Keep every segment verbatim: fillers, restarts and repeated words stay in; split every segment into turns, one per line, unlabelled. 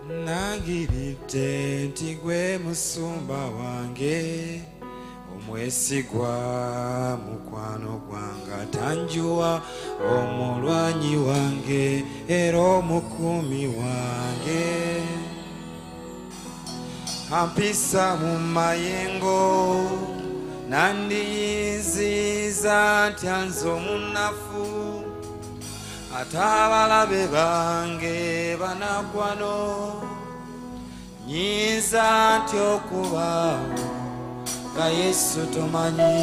Nangiridde nti gwe musumba wange omwesigwa mukwano gwange atanjuwa omulwanyi wange era omukumi wange ampisa mu mayengo nandiyinziza nti anze omunafu ate abalabe bange banaggwano nyinza nti okubaawo nga Yesu tomanyi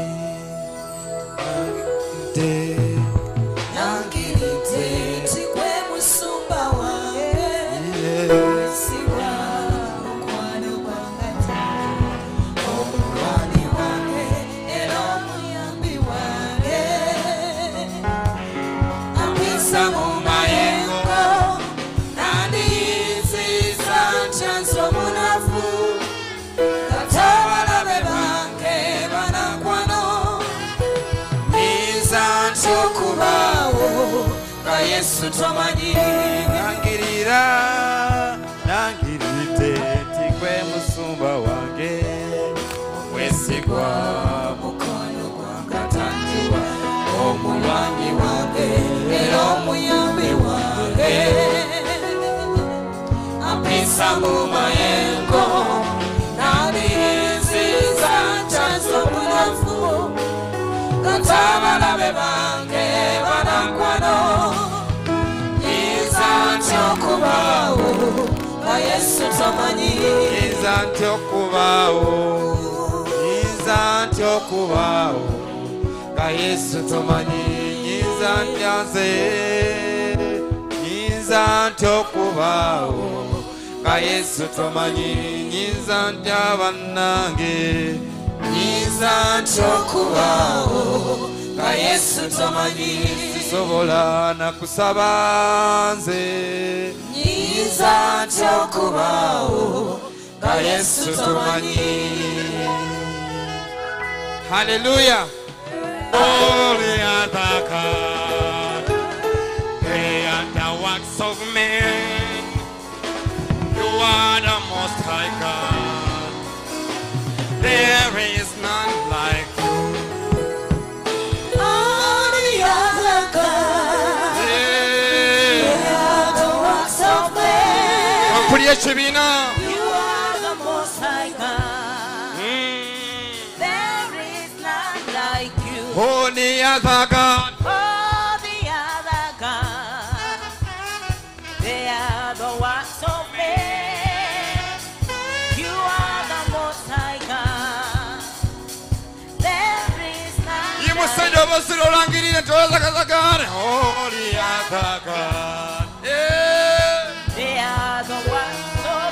nangiridde nti gwe musumba wange
Yesu tomanyi nangirira nangiridde nti gwe musumba wange omwesigwa mukwano gwange atanjuwa omulwanyi wange era omuyambi wange ampisa mu mayengo nandiyinziza nti omunafu kati abalabe bange banaggwano okubaawo nga Yesu tomanyi nyinza nti okubaawo nyinza nti okubaawo nga Yesu tomanyi nyinza nti anze nyinza nti okubaawo nga Yesu tomanyi nyinza nti abannange nyinza nti okubaawo nga Yesu tomanyi sisobola nakusaba nze nyinza nti okubaawo nga Yesu tomanyi. Hallelujah. Holy other God, they are the works of men. You are the most high God. There is none like you. You are the most high God. Mm. There is none like you. Oh, the other God. Oh, the other God. They are the works of men. You are the most high God. There is none like you. Oh, the other God. Yeah. They are the works.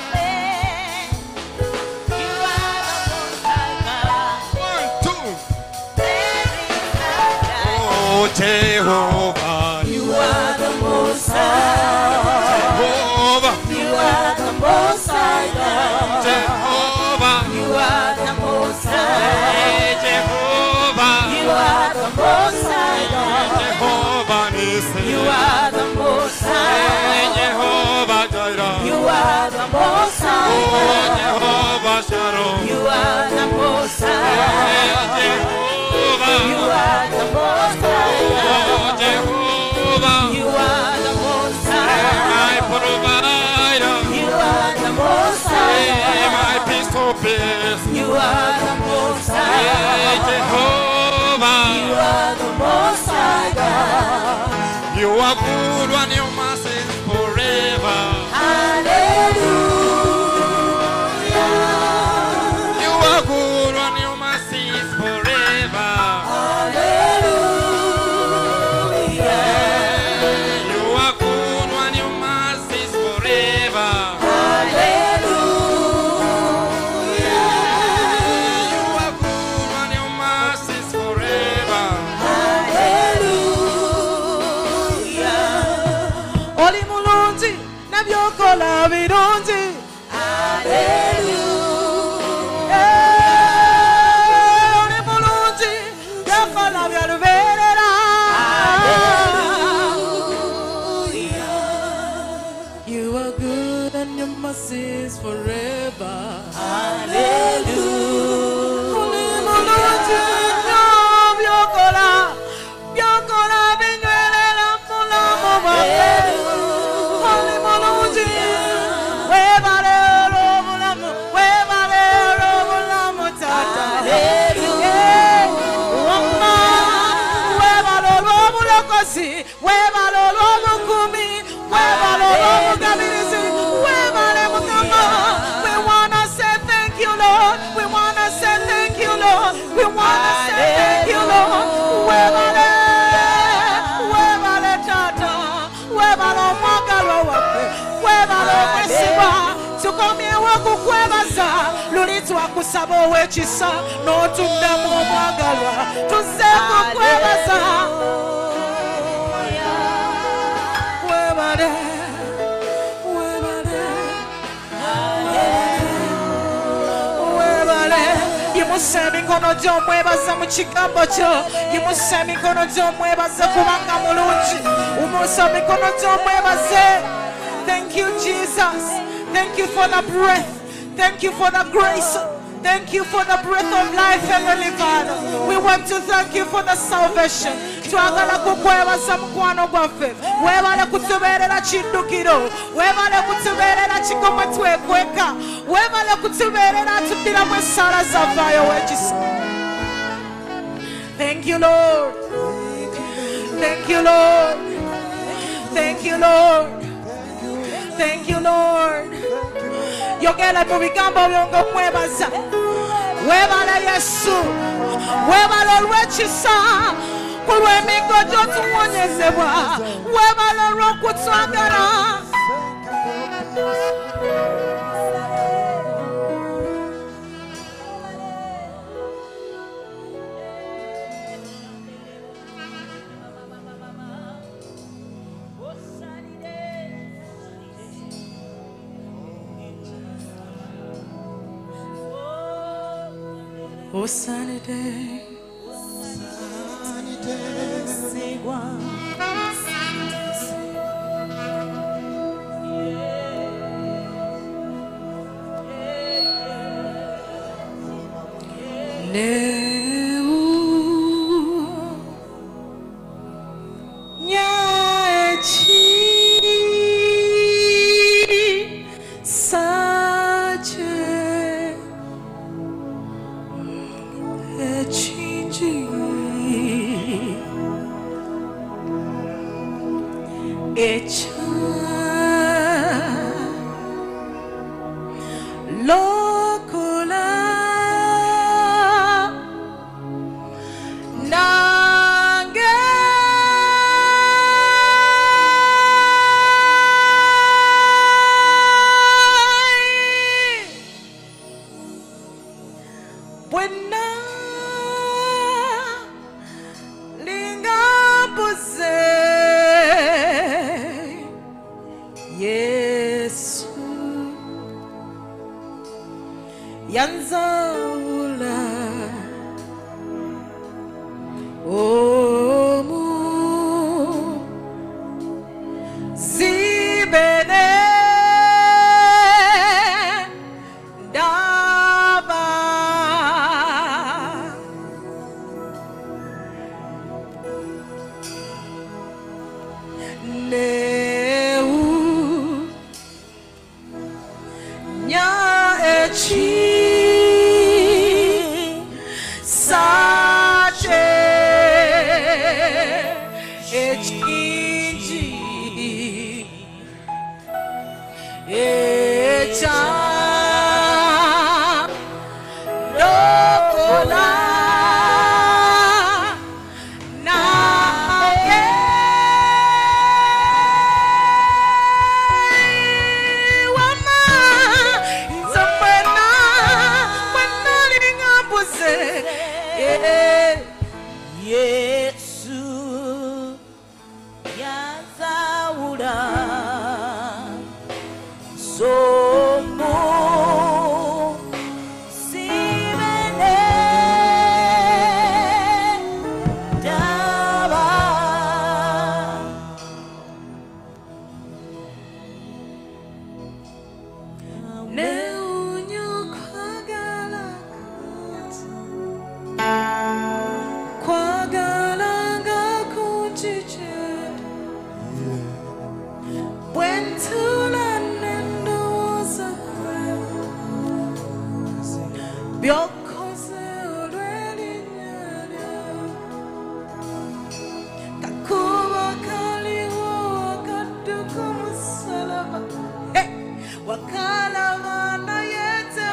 Jehovah, you are the most high. Jehovah, you are the most high God. Jehovah, you are the most high. Jehovah, you are the most high God. Jehovah, you are the most high. Jehovah, you are the most high. Jehovah, you are the most high. Jehovah, you are the most high. Oh, Jehovah, you are the most high, my provider. You are the most high, my peace of peace. You are the most high, Jehovah. You are the most high God. You are good when your mercy is forever. Hallelujah. You are good when your mercy is forever. You are good.
good and your mercy is forever.
Hallelujah.
We want to say thank you, Lord. Webale, webale tata, webale mwagalo wape, webale mwesiba. Tukomye waku kwebaza, lulitwa kusabo wechisa, no tundamu mwagalwa, tuseku kwebaza. Webale, webale, webale. Yimusemi kono jo mwebaza mu kigambo kyo. Yimusemi kono jo mwebaza kubanga mulungi. Umusemi kono jo mwebaze. Thank you, Jesus. Thank you for the breath. Thank you for the grace. Thank you for the breath of life, Heavenly Father. We want to thank you for the salvation. Twagala kukwebaza mukwano gwaffe. Webale kutubeerera kiddukiro. Webale kutubeerera kigomwe twekweka. Webale kutubeerera tuddiramu essaala zaffe w'ekisa. Thank you, Lord. Thank you, Lord. Thank you, Lord. Thank you, Lord. Yogera mu bigambo byongo mwebaza. Webale Yesu. Webale olw'ekisa. Kulw'emigo gy'otuwonyezebwa. Webale olw'okutwagala. Oh, sunny day. Sunny day. Say one. Neu nyachi sache echinji echa lokola nange buena lingambuze Yesu yanzaula omu zibene daba neu nya echi sache echinji echa lokola nange wama nzamwena mwena lingambuze Yesu yanzaula somo sibene daba byokoze olw'erinnya lyo kakubo kaliwo kadduka musalaba wakalaba naye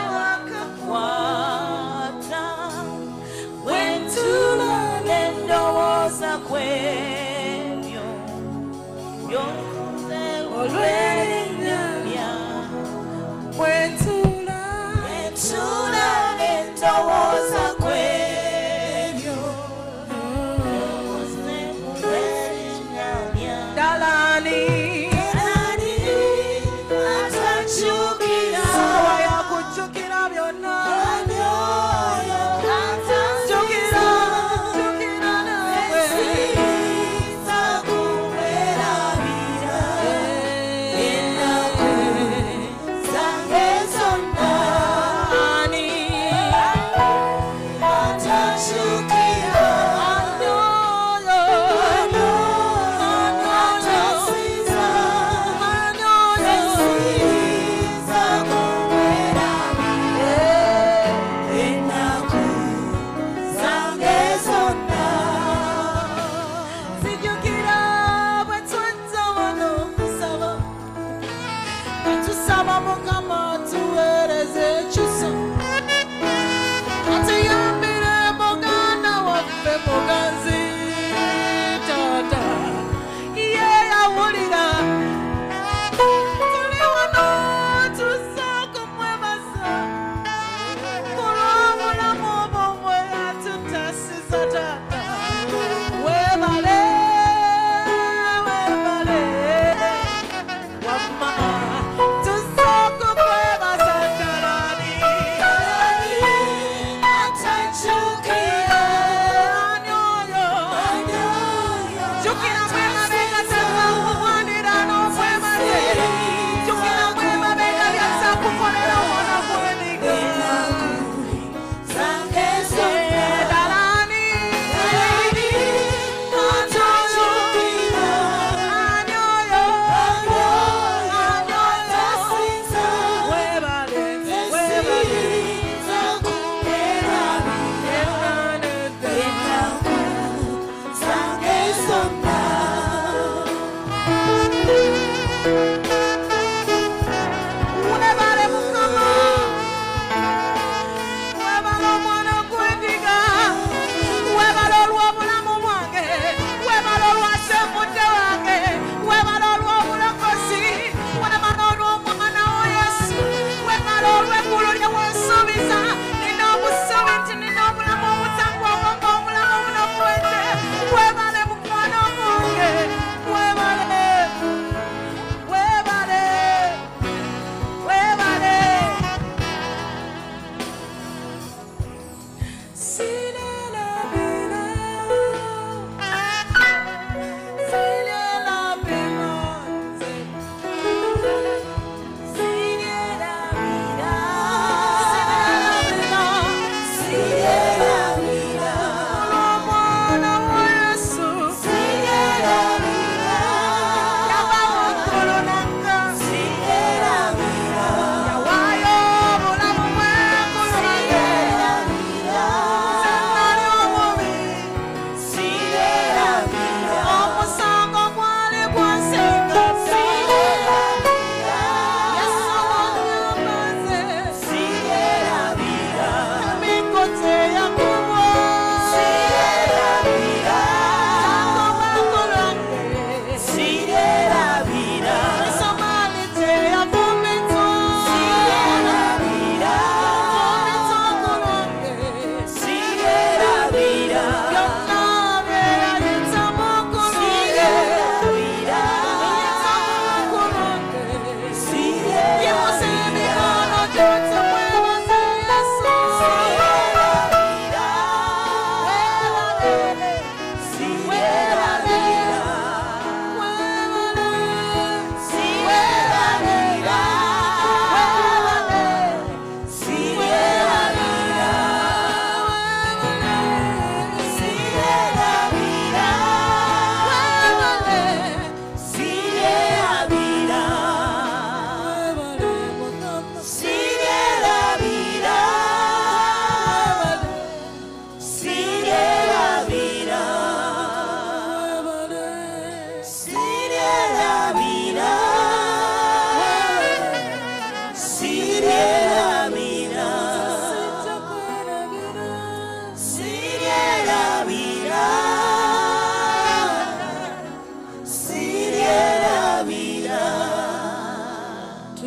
tewakakwata wentula n'endowooza kwebyo byokoze olw'erinnya lyo wentula wentula n'endowooza kwebyo byokoze olw'erinnya lyo dalani
Tusa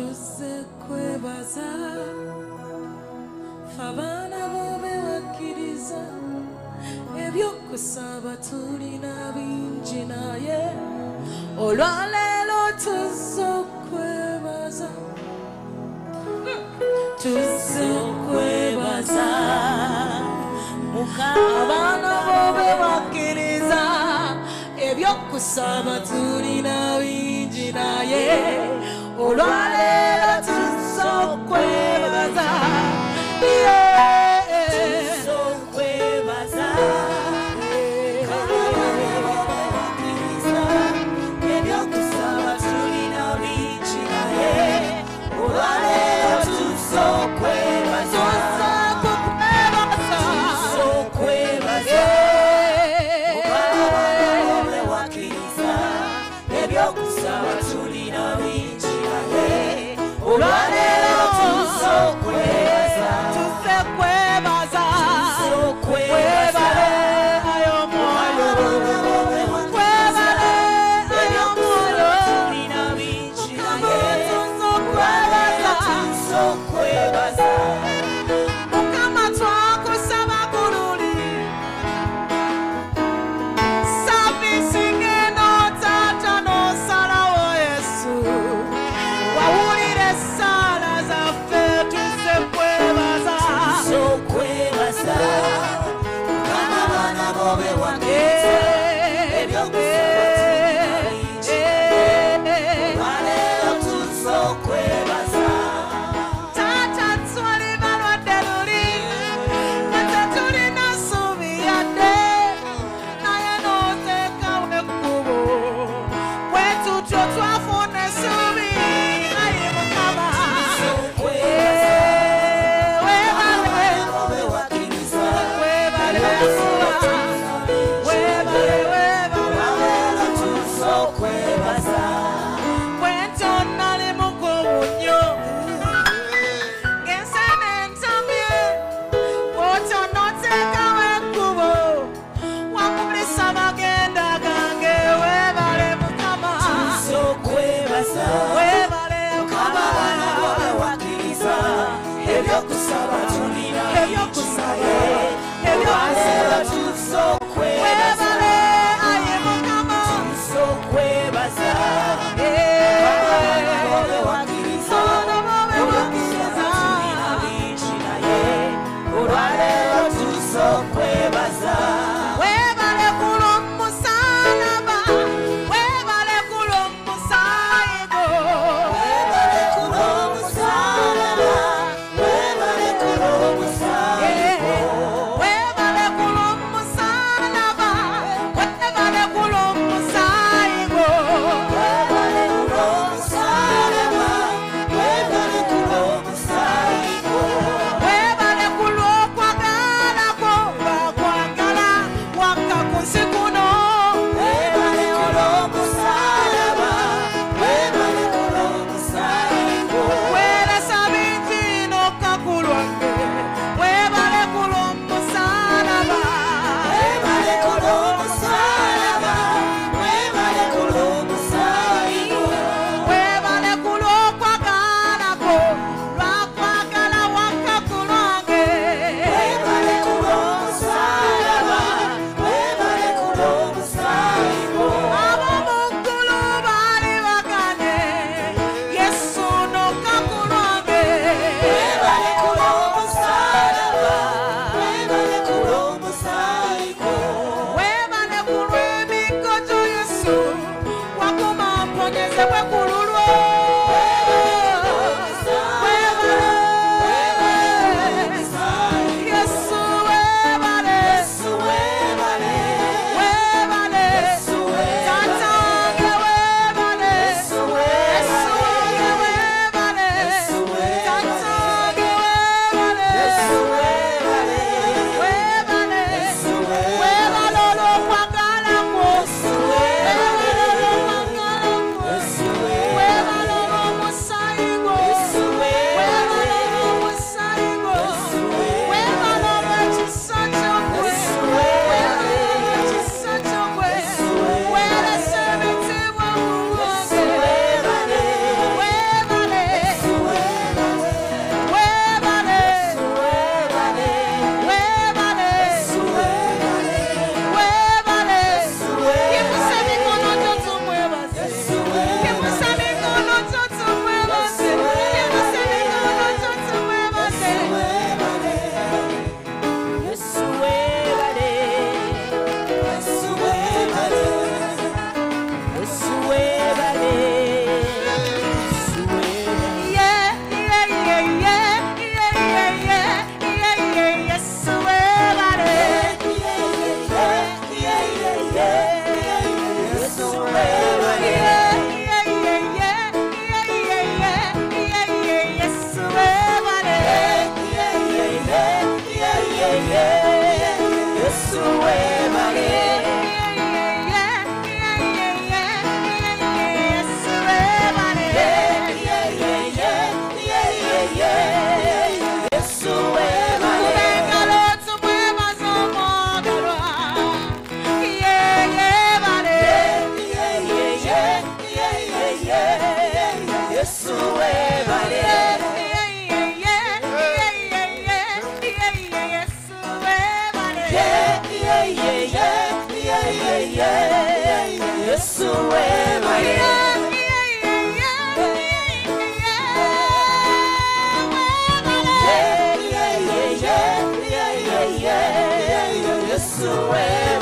tuze kwebaza abaana bo bewakkiriza ebyokusaba tulina bingi naye olwaleero tuze okwebaza tuze okwebaza abaana bo bewakkiriza ebyokusaba tulina bingi naye olwaleero tuze okwebaza tuze okwebaza ebyokusaba tulina bingi naye olwaleero tuze okwebaza ebyokusaba tulina bingi naye olwaleero tuze okwebaza tuze kwebaza kwebale ayo mwoyo kwebale ayo mwoyo tulina bingi naye tuze okwebaza tuze okwebaza Mukama twakusaba kululi servicing eno tata n'osalawo Yesu wawulira essaala zaffe tuze kwebaza tuze okwebaza Mukama abaana bo bewakkiriza olwaleero tuze okwebaza taata twali balwadde luli nga tetulina ssuubi yadde naye n'oteekawo ekkubo bwe tutyo twafuna essuubi ayi Mukama weebale weebale weebale weebale tuze okwebaza bwe ntyo nnali mugumu nnyo ng'ensana entamye bw'otyo n'oteekawo ekkubo wakulisa amagenda gange weebale Mukama tuze okwebaza weebale Mukama abaana bo bewakkiriza ebyokusaba tulina ebyokusaba olwaleero tuze okwebaza weebale ayi Mukama tuze okwebaza abaana bo bewakkiriza ebyokusaba tulina bingi naye olwaleero tuze okwebaza weebale kulo musalaba weebale kulo musaayigo weebale kulo musalaba weebale kulo musaayigo weebale kulo musaayigo Yesu wewe